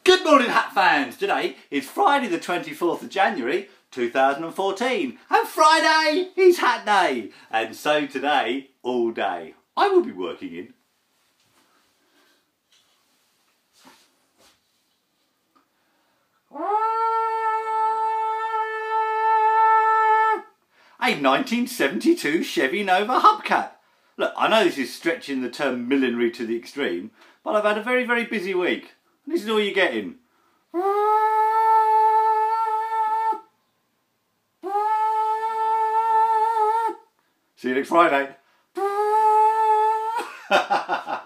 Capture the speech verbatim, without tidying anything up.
Good morning, Hat fans. Today is Friday the twenty-fourth of January two thousand fourteen, and Friday is Hat Day, and so today, all day, I will be working in a nineteen seventy-two Chevy Nova hubcap. Look, I know this is stretching the term millinery to the extreme, but I've had a very, very busy week. This is all you're getting. See you next Friday.